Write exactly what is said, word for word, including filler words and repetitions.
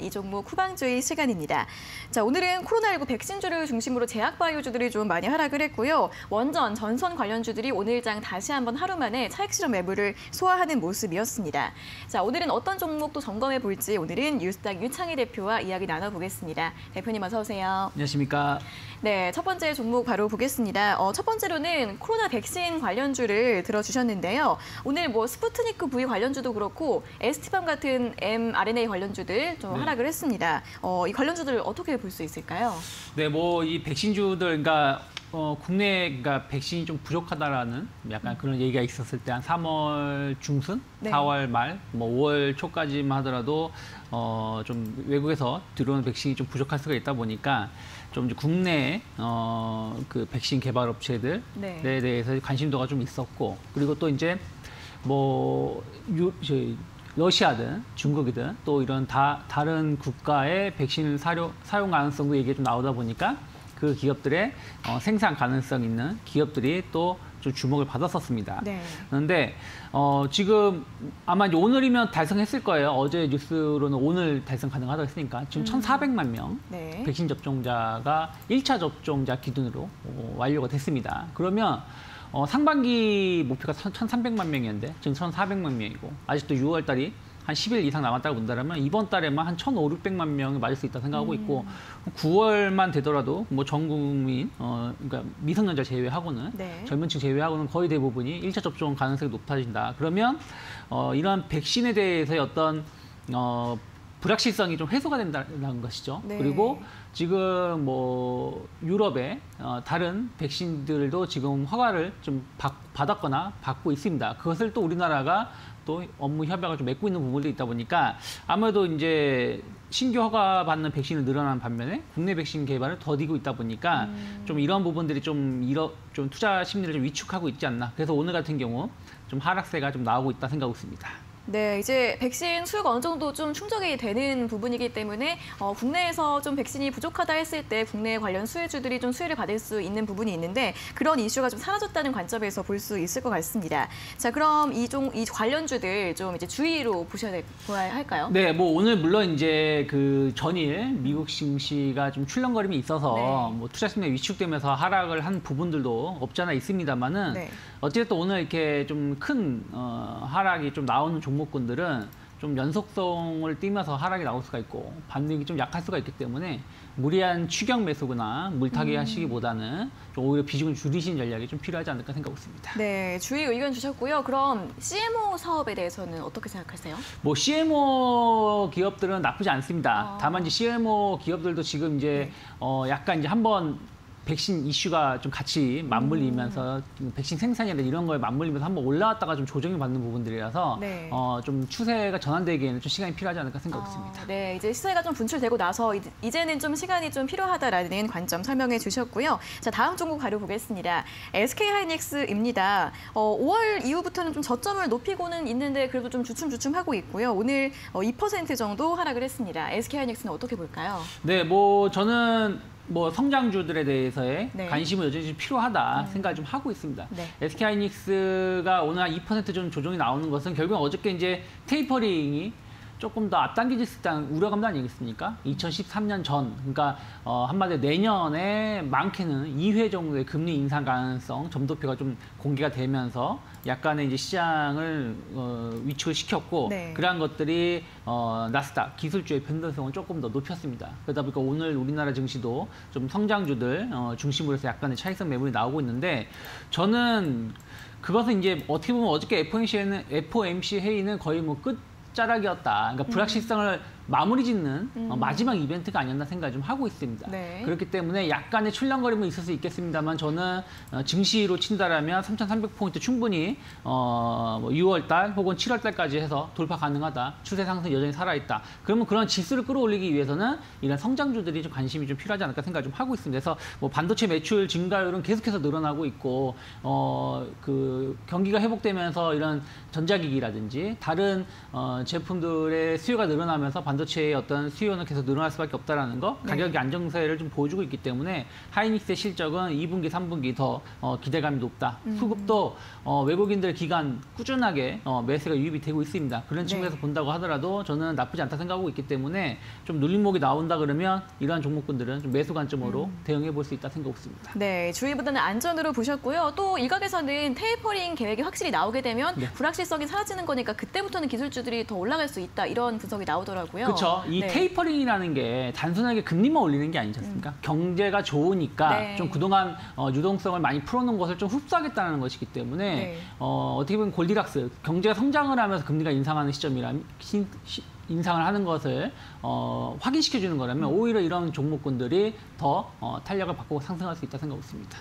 이 종목 후방주의 시간입니다. 자, 오늘은 코로나십구 백신주를 중심으로 제약바이오주들이 좀 많이 하락을 했고요. 원전, 전선 관련주들이 오늘장 다시 한번 하루 만에 차익 실험 매물을 소화하는 모습이었습니다. 자, 오늘은 어떤 종목도 점검해 볼지 오늘은 뉴스닥 유창희 대표와 이야기 나눠보겠습니다. 대표님 어서 오세요. 안녕하십니까. 네, 첫 번째 종목 바로 보겠습니다. 어, 첫 번째로는 코로나 백신 관련주를 들어주셨는데요. 오늘 뭐 스푸트니크 V 관련주도 그렇고 에스티밤 같은 엠알엔에이 관련주들 좀 네. 하락을 했습니다. 어, 이 관련주들 어떻게 볼 수 있을까요? 네, 뭐 이 백신주들, 그러니까 어, 국내 그러니까 백신이 좀 부족하다라는 약간 그런 얘기가 있었을 때 한 삼월 중순, 네. 사월 말, 뭐 오월 초까지만 하더라도 어, 좀 외국에서 들어오는 백신이 좀 부족할 수가 있다 보니까 좀 이제 국내 어, 그 백신 개발 업체들에 네. 대해서 관심도가 좀 있었고, 그리고 또 이제 뭐 유, 저희 러시아든 중국이든 또 이런 다, 다른 국가의 백신 사료, 사용 가능성도 얘기가 좀 나오다 보니까 그 기업들의 어, 생산 가능성 있는 기업들이 또 좀 주목을 받았었습니다. 네. 그런데 어, 지금 아마 이제 오늘이면 달성했을 거예요. 어제 뉴스로는 오늘 달성 가능하다고 했으니까 지금 음. 천사백만 명 네. 백신 접종자가 일 차 접종자 기준으로 어, 완료가 됐습니다. 그러면 어, 상반기 목표가 천삼백만 명이었는데 지금 천사백만 명이고 아직도 유월 달이 한 십 일 이상 남았다고 본다면 이번 달에만 한 천오백, 육백만 명이 맞을 수 있다 생각하고 있고 음. 구월만 되더라도 뭐 전 국민, 어, 그러니까 미성년자 제외하고는 네. 젊은층 제외하고는 거의 대부분이 일 차 접종 가능성이 높아진다. 그러면 어, 이런 백신에 대해서의 어떤 어, 불확실성이 좀 해소가 된다는 것이죠. 네. 그리고 지금 뭐 유럽의 어, 다른 백신들도 지금 허가를 좀 받, 받았거나 받고 있습니다. 그것을 또 우리나라가 또 업무 협약을 좀 맺고 있는 부분도 있다 보니까 아무래도 이제 신규 허가 받는 백신이 늘어나는 반면에 국내 백신 개발을 더디고 있다 보니까 음. 좀 이런 부분들이 좀 이러, 좀 투자 심리를 좀 위축하고 있지 않나. 그래서 오늘 같은 경우 좀 하락세가 좀 나오고 있다 생각하고 있습니다. 네, 이제 백신 수요가 어느 정도 좀 충족이 되는 부분이기 때문에 어, 국내에서 좀 백신이 부족하다 했을 때 국내 관련 수혜주들이 좀 수혜를 받을 수 있는 부분이 있는데 그런 이슈가 좀 사라졌다는 관점에서 볼 수 있을 것 같습니다. 자, 그럼 이 종 이 관련주들 좀 이제 주의로 보셔야 될, 보아야 할까요? 네, 뭐 오늘 물론 이제 그 전일 미국 증시가 좀 출렁거림이 있어서 네. 뭐 투자 심리 위축되면서 하락을 한 부분들도 없잖아 있습니다만은 네. 어쨌든 오늘 이렇게 좀 큰 어, 하락이 좀 나오는 종목군들은 좀 연속성을 띠면서 하락이 나올 수가 있고 반등이 좀 약할 수가 있기 때문에 무리한 추격 매수거나 물타기 음. 하시기보다는 좀 오히려 비중을 줄이신 전략이 좀 필요하지 않을까 생각하고 있습니다. 네, 주의 의견 주셨고요. 그럼 씨엠오 사업에 대해서는 어떻게 생각하세요? 뭐 씨엠오 기업들은 나쁘지 않습니다. 아. 다만 이제 씨엠오 기업들도 지금 이제 네. 어 약간 이제 한번 백신 이슈가 좀 같이 맞물리면서 음. 백신 생산이나 이런 거에 맞물리면서 한번 올라왔다가 좀 조정이 받는 부분들이라서 네. 어, 좀 추세가 전환되기에는 좀 시간이 필요하지 않을까 생각했습니다. 어, 네, 이제 시세가 좀 분출되고 나서 이제는 좀 시간이 좀 필요하다라는 관점 설명해 주셨고요. 자, 다음 종목 바로 보겠습니다. 에스케이하이닉스입니다. 어, 오월 이후부터는 좀 저점을 높이고는 있는데 그래도 좀 주춤주춤하고 있고요. 오늘 어, 이 퍼센트 정도 하락을 했습니다. 에스케이하이닉스는 어떻게 볼까요? 네, 뭐 저는 뭐 성장주들에 대해서의 네. 관심은 여전히 좀 필요하다 음. 생각을 좀 하고 있습니다. 네. 에스케이하이닉스가 오늘 한 이 퍼센트 좀 조정이 나오는 것은 결국 어저께 이제 테이퍼링이 조금 더 앞당겨질 수 있다는 우려감도 아니겠습니까? 이천십삼 년 전, 그러니까 어, 한마디로 내년에 많게는 이 회 정도의 금리 인상 가능성 점도표가 좀 공개가 되면서 약간의 이제 시장을 어, 위축을 시켰고 네. 그러한 것들이 어, 나스닥 기술주의 변동성을 조금 더 높였습니다. 그러다 보니까 오늘 우리나라 증시도 좀 성장주들 어, 중심으로 해서 약간의 차익성 매물이 나오고 있는데 저는 그것은 이제 어떻게 보면 어저께 에프오엠씨는, 에프오엠씨 회의는 거의 뭐 끝 자락이었다. 그러니까 불확실성을 음. 마무리 짓는 음. 어, 마지막 이벤트가 아니었나 생각을 좀 하고 있습니다. 네. 그렇기 때문에 약간의 출렁거림은 있을 수 있겠습니다만 저는 어, 증시로 친다라면 삼천삼백 포인트 충분히 어, 뭐 유월 달 혹은 칠월 달까지 해서 돌파 가능하다. 추세 상승 여전히 살아있다. 그러면 그런 지수를 끌어올리기 위해서는 이런 성장주들이 좀 관심이 좀 필요하지 않을까 생각을 좀 하고 있습니다. 그래서 뭐 반도체 매출 증가율은 계속해서 늘어나고 있고 어, 그 경기가 회복되면서 이런 전자기기라든지 다른 어, 제품들의 수요가 늘어나면서 반도체의 어떤 수요는 계속 늘어날 수밖에 없다라는 거, 가격의 네. 안정세를 좀 보여주고 있기 때문에 하이닉스의 실적은 이 분기, 삼 분기 더 어, 기대감이 높다. 음. 수급도 어, 외국인들 기간 꾸준하게 어, 매수가 유입이 되고 있습니다. 그런 측면에서 네. 본다고 하더라도 저는 나쁘지 않다 생각하고 있기 때문에 좀 눌림목이 나온다 그러면 이러한 종목군들은 좀 매수 관점으로 음. 대응해 볼 수 있다 생각하고 있습니다. 네, 주의보다는 안전으로 보셨고요. 또 일각에서는 테이퍼링 계획이 확실히 나오게 되면 네. 불확실성이 사라지는 거니까 그때부터는 기술주들이 더 올라갈 수 있다. 이런 분석이 나오더라고요. 그렇죠. 이 네. 테이퍼링이라는 게 단순하게 금리만 올리는 게 아니지 않습니까? 음. 경제가 좋으니까 네. 좀 그동안 어, 유동성을 많이 풀어놓은 것을 좀 흡수하겠다는 것이기 때문에 네. 어, 어떻게 보면 골디락스, 경제가 성장을 하면서 금리가 인상하는 시점이라면 시, 시, 인상을 하는 것을 어, 확인시켜주는 거라면 오히려 이런 종목군들이 더 어, 탄력을 받고 상승할 수 있다 생각하고 있습니다.